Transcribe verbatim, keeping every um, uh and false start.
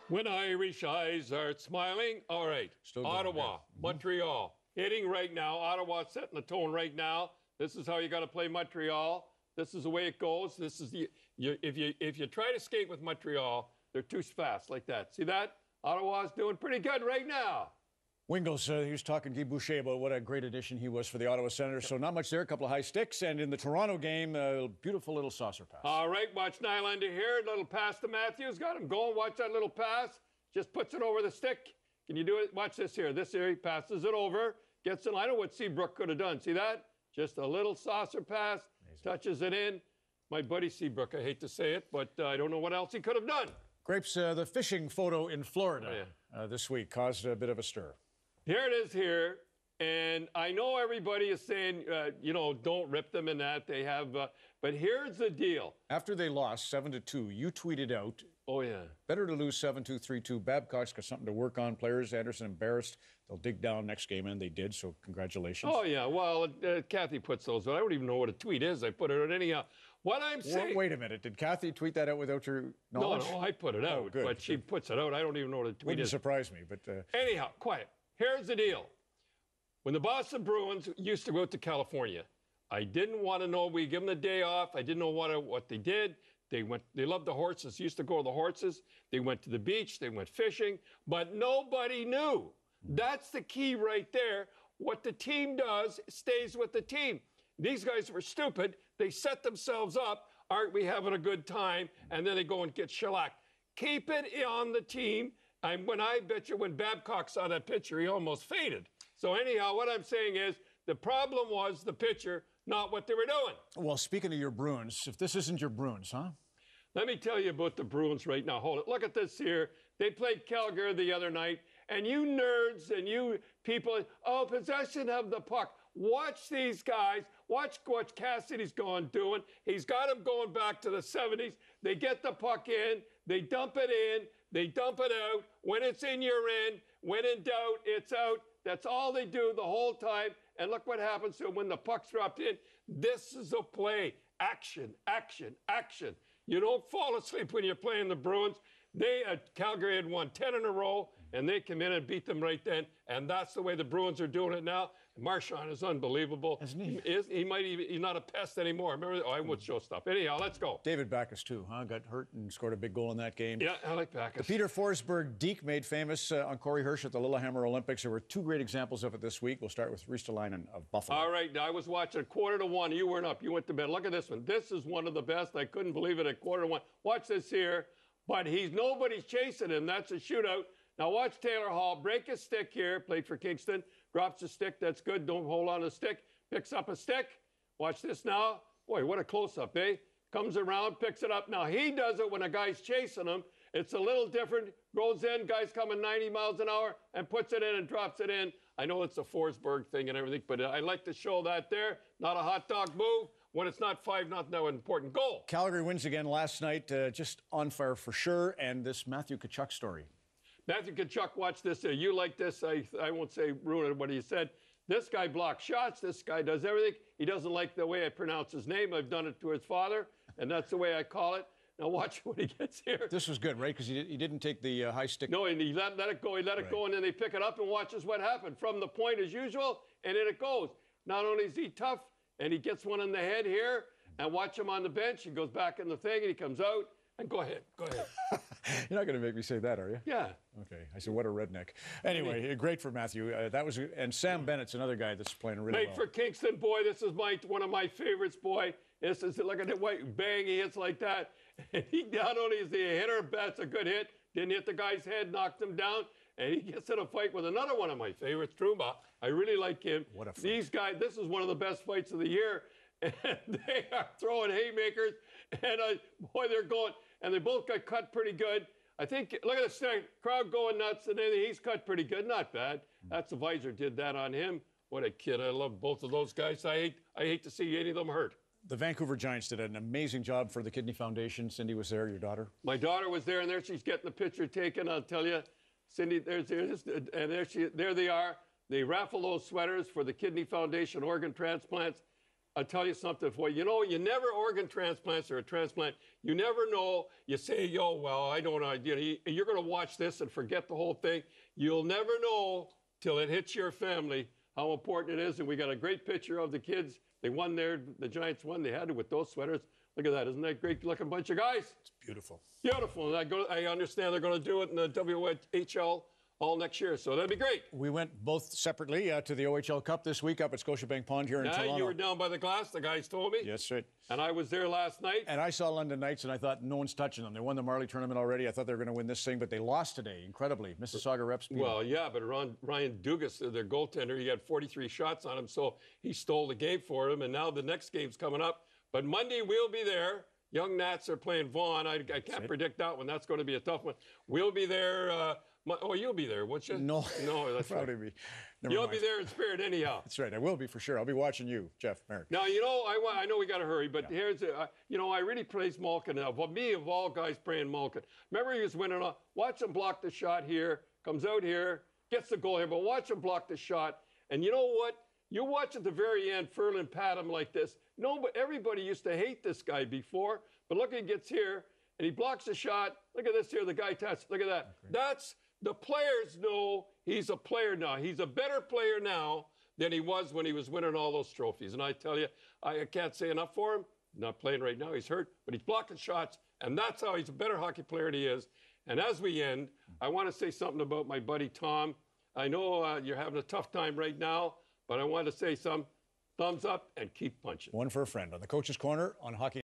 When Irish eyes are smiling. All right. Still going, Ottawa, yeah. Mm-hmm. Montreal. Hitting right now. Ottawa setting the tone right now. This is how you got to play Montreal. This is the way it goes. This is the you, if you if you try to skate with Montreal, they're too fast like that. See that? Ottawa's doing pretty good right now. Wingles, uh, he was talking to Guy Boucher about what a great addition he was for the Ottawa Senators. So not much there, a couple of high sticks. And in the Toronto game, a beautiful little saucer pass. All right, watch Nylander here. Little pass to Matthews. Got him going. Watch that little pass. Just puts it over the stick. Can you do it? Watch this here. This here, he passes it over. Gets in. I know what Seabrook could have done. See that? Just a little saucer pass. Amazing. Touches it in. My buddy Seabrook, I hate to say it, but uh, I don't know what else he could have done. Grapes, uh, the fishing photo in Florida oh, yeah. uh, this week caused a bit of a stir. Here it is here, and I know everybody is saying, uh, you know, don't rip them in that. They have, uh, but here's the deal. After they lost seven to two, you tweeted out, oh, yeah. Better to lose seven two, three two. Babcock's got something to work on. Players, Anderson embarrassed. They'll dig down next game, and they did, so congratulations. Oh, yeah. Well, uh, Kathy puts those, but I don't even know what a tweet is. I put it out anyhow. What I'm saying... Wait a minute. Did Kathy tweet that out without your knowledge? No, no, I put it out, oh, good, but good. she puts it out. I don't even know what a tweet Wouldn't is. surprise me, but... Uh... Anyhow, quiet. Here's the deal. When the Boston Bruins used to go out to California, I didn't want to know. We give them the day off. I didn't know what, what they did. They went. They loved the horses. Used to go to the horses. They went to the beach. They went fishing. But nobody knew. That's the key right there. What the team does stays with the team. These guys were stupid. They set themselves up. Aren't we having a good time? And then they go and get shellacked. Keep it on the team. And when I bet you when Babcock saw that picture, he almost fainted. So anyhow, what I'm saying is the problem was the pitcher, not what they were doing. Well, speaking of your Bruins, if this isn't your Bruins, huh? Let me tell you about the Bruins right now. Hold it. Look at this here. They played Calgary the other night, and you nerds and you people, oh, possession of the puck. Watch these guys. Watch what Cassidy's going doing. He's got them going back to the seventies. They get the puck in. They dump it in. They dump it out. When it's in, you're in. When in doubt, it's out. That's all they do the whole time. And look what happens to them when the puck's dropped in. This is a play. Action, action, action. You don't fall asleep when you're playing the Bruins. They, uh, Calgary had won ten in a row, and they come in and beat them right then. And that's the way the Bruins are doing it now. Marchand is unbelievable. Isn't he? He, is, he might even, he's not a pest anymore. Remember, oh, I would show stuff. Anyhow, let's go. David Backes, too, huh? Got hurt and scored a big goal in that game. Yeah, I like Backes. The Peter Forsberg deke made famous uh, on Corey Hirsch at the Lillehammer Olympics. There were two great examples of it this week. We'll start with Ristolainen of Buffalo. All right, I was watching quarter to one. You weren't up. You went to bed. Look at this one. This is one of the best. I couldn't believe it at quarter to one. Watch this here. But he's nobody's chasing him. That's a shootout. Now watch Taylor Hall break his stick here. Played for Kingston. Drops the stick. That's good. Don't hold on to the stick. Picks up a stick. Watch this now. Boy, what a close-up, eh? Comes around, picks it up. Now he does it when a guy's chasing him. It's a little different. Goes in, guy's coming ninety miles an hour, and puts it in and drops it in. I know it's a Forsberg thing and everything, but I like to show that there. Not a hot dog move. When it's not five, not no important goal. Calgary wins again last night, uh, just on fire for sure. And this Matthew Tkachuk story. Matthew Tkachuk, watch this. Uh, you like this. I, I won't say ruin it, what he said. This guy blocks shots. This guy does everything. He doesn't like the way I pronounce his name. I've done it to his father, and that's the way I call it. Now watch what he gets here. This was good, right? Because he, he didn't take the uh, high stick. No, and he let, let it go. He let right. it go, and then they pick it up and watches what happened. From the point as usual, and in it goes. Not only is he tough, and he gets one in the head here, and watch him on the bench. He goes back in the thing, and he comes out. And go ahead, go ahead. You're not going to make me say that, are you? Yeah. Okay. I said, what a redneck. Anyway, great for Matthew. Uh, that was, and Sam Bennett's another guy that's playing really Played well. for Kingston, boy. This is my one of my favorites, boy. This is look at the way bang he hits like that. And he not only is he a hitter, that's a good hit. Didn't hit the guy's head, knocked him down, and he gets in a fight with another one of my favorites, Truma. I really like him. What a fight. These guys. This is one of the best fights of the year. And they are throwing haymakers, and uh, boy, they're going. And they both got cut pretty good. I think, look at this thing, crowd going nuts, and then he's cut pretty good. Not bad. That's the visor did that on him. What a kid. I love both of those guys. I hate, I hate to see any of them hurt. The Vancouver Giants did an amazing job for the Kidney Foundation. Cindy was there, your daughter. My daughter was there, and there she's getting the picture taken. I'll tell you, Cindy, there's, there's and there she, there they are. They raffle those sweaters for the Kidney Foundation organ transplants. I'll tell you something for you. You know, you never organ transplants or a transplant. You never know. You say, yo, well, I don't know. You know, you're going to watch this and forget the whole thing. You'll never know till it hits your family how important it is. And we got a great picture of the kids. They won there. The Giants won. They had it with those sweaters. Look at that. Isn't that a great-looking bunch of guys? It's beautiful. Beautiful. And I, go, I understand they're going to do it in the W H L all next year, so that'd be great. We went both separately uh, to the O H L Cup this week up at Scotiabank Pond here in Yeah, Toronto. you were down by the glass, the guys told me. Yes, sir. And I was there last night. And I saw London Knights, and I thought no one's touching them. They won the Marley tournament already. I thought they were going to win this thing, but they lost today, incredibly. Mississauga reps. Well, yeah, but Ron, Ryan Dugas, their goaltender, he had forty-three shots on him, so he stole the game for him, and now the next game's coming up. But Monday, we'll be there. Young Nats are playing Vaughan. I, I can't predict that one. That's going to be a tough one. We'll be there. Uh, my, oh, you'll be there, won't you? No. No, that's probably right. be. Never You'll mind. be there in spirit anyhow. That's right. I will be for sure. I'll be watching you, Jeff Merrick. Now, you know, I, wa- I know we got to hurry, but yeah. here's, a, uh, you know, I really praise Malkin now. But me, of all guys, praying Malkin. Remember, he was winning. A, watch him block the shot here, comes out here, gets the goal here, but watch him block the shot. And you know what? You watch at the very end, Ferland pat him like this. No, but everybody used to hate this guy before. But look, he gets here, and he blocks the shot. Look at this here, the guy touched. Look at that. Okay. That's, the players know he's a player now. He's a better player now than he was when he was winning all those trophies. And I tell you, I can't say enough for him. He's not playing right now. He's hurt, but he's blocking shots, and that's how he's a better hockey player than he is. And as we end, I want to say something about my buddy Tom. I know uh, you're having a tough time right now, but I want to say some thumbs up and keep punching. One for a friend on the Coach's Corner on Hockey.